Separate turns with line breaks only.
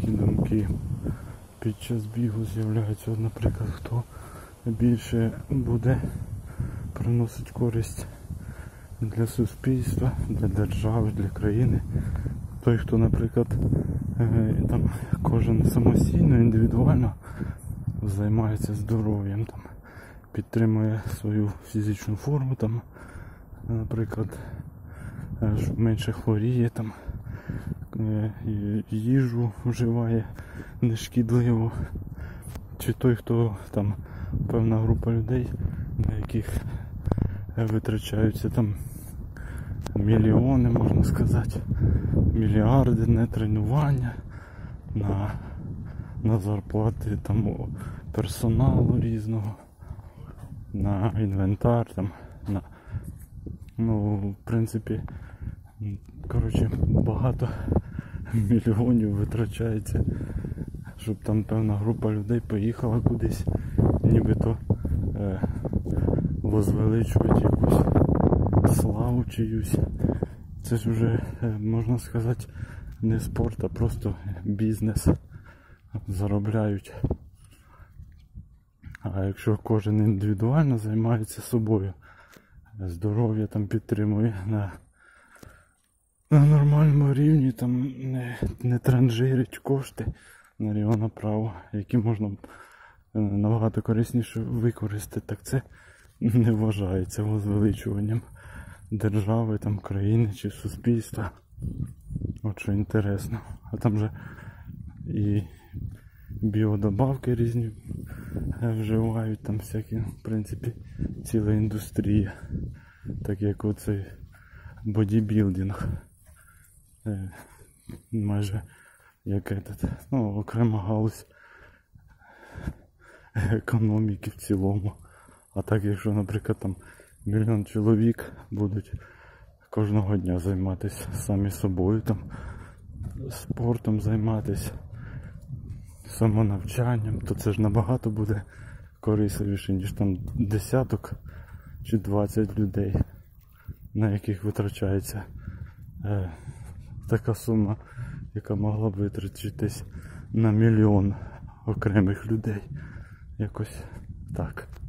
такі думки під час бігу з'являються. От, наприклад, хто більше буде приносити користь для суспільства, для держави, для країни. Той, хто, наприклад, там кожен самостійно, індивідуально займається здоров'ям, там, підтримує свою фізичну форму, там, наприклад, менше хворіє, там, їжу вживає нешкідливо. Чи той, хто там певна група людей, на яких витрачаються там мільйони, можна сказати, мільярди на тренування, на зарплати там персоналу різного, на інвентар, там, в принципі, коротше, багато мільйонів витрачається, щоб там певна група людей поїхала кудись, нібито возвеличувати якусь славу чиюсь. Це ж вже, можна сказати, не спорт, а просто бізнес. Заробляють. А якщо кожен індивідуально займається собою, здоров'я там підтримує на нормальному рівні, там не транжирить кошти наліво направо, які можна набагато корисніше використати, так це не вважається возвеличуванням держави, там, країни чи суспільства. От що інтересно. А там же і біодобавки різні вживають, там всякі, в принципі, ціла індустрія. Так як оцей бодібілдинг. Майже як окрема галузь економіки в цілому. А так, якщо, наприклад, там мільйон чоловік будуть кожного дня займатися самі собою, там спортом займатися, самонавчанням, то це ж набагато буде корисливіше, ніж там десяток чи 20 людей, на яких витрачається така сума, яка могла б витратитись на мільйон окремих людей. Якось так.